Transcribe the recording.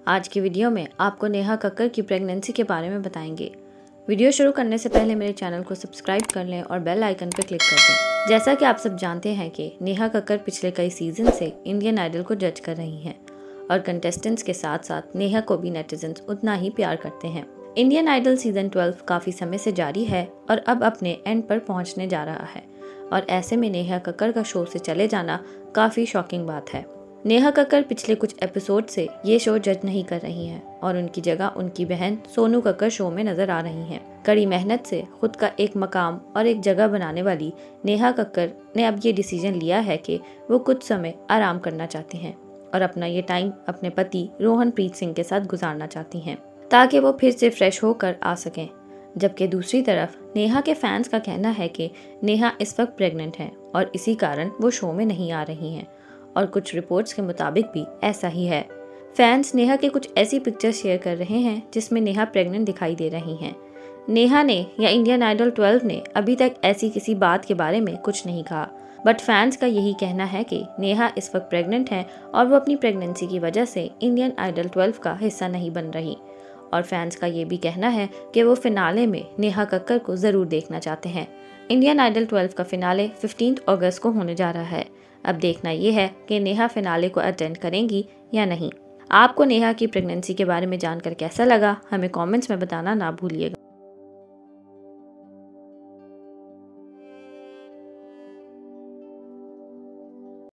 आज की वीडियो में आपको नेहा कक्कड़ की प्रेगनेंसी के बारे में बताएंगे। वीडियो शुरू करने से पहले मेरे चैनल को सब्सक्राइब कर लें और बेल आइकन पर क्लिक कर दें। जैसा कि आप सब जानते हैं कि नेहा कक्कड़ पिछले कई सीजन से इंडियन आइडल को जज कर रही हैं और कंटेस्टेंट्स के साथ साथ नेहा को भी नेटिजन्स उतना ही प्यार करते हैं। इंडियन आइडल सीजन 12 काफ़ी समय से जारी है और अब अपने एंड पर पहुंचने जा रहा है और ऐसे में नेहा कक्कड़ का शो से चले जाना काफ़ी शॉकिंग बात है। नेहा कक्कड़ पिछले कुछ एपिसोड से ये शो जज नहीं कर रही हैं और उनकी जगह उनकी बहन सोनू कक्कड़ शो में नजर आ रही हैं। कड़ी मेहनत से खुद का एक मकाम और एक जगह बनाने वाली नेहा कक्कड़ ने अब ये डिसीजन लिया है कि वो कुछ समय आराम करना चाहती हैं और अपना ये टाइम अपने पति रोहनप्रीत सिंह के साथ गुजारना चाहती हैं ताकि वो फिर से फ्रेश होकर आ सकें। जबकि दूसरी तरफ नेहा के फैंस का कहना है कि नेहा इस वक्त प्रेग्नेंट हैं और इसी कारण वो शो में नहीं आ रही हैं और कुछ रिपोर्ट्स के मुताबिक भी ऐसा ही है। फैंस नेहा के कुछ ऐसी पिक्चर्स शेयर कर रहे हैं जिसमें नेहा प्रेग्नेंट दिखाई दे रही हैं। नेहा ने या इंडियन आइडल 12 ने अभी तक ऐसी किसी बात के बारे में कुछ नहीं कहा, बट फैंस का यही कहना है कि नेहा इस वक्त प्रेग्नेंट हैं और वो अपनी प्रेगनेंसी की वजह से इंडियन आइडल 12 का हिस्सा नहीं बन रही। और फैंस का ये भी कहना है कि वो फिनाले में नेहा कक्कड़ को ज़रूर देखना चाहते हैं। इंडियन आइडल 12 का फिनाले 15 अगस्त को होने जा रहा है। अब देखना ये है कि नेहा फिनाले को अटेंड करेंगी या नहीं। आपको नेहा की प्रेगनेंसी के बारे में जानकर कैसा लगा, हमें कमेंट्स में बताना ना भूलिएगा।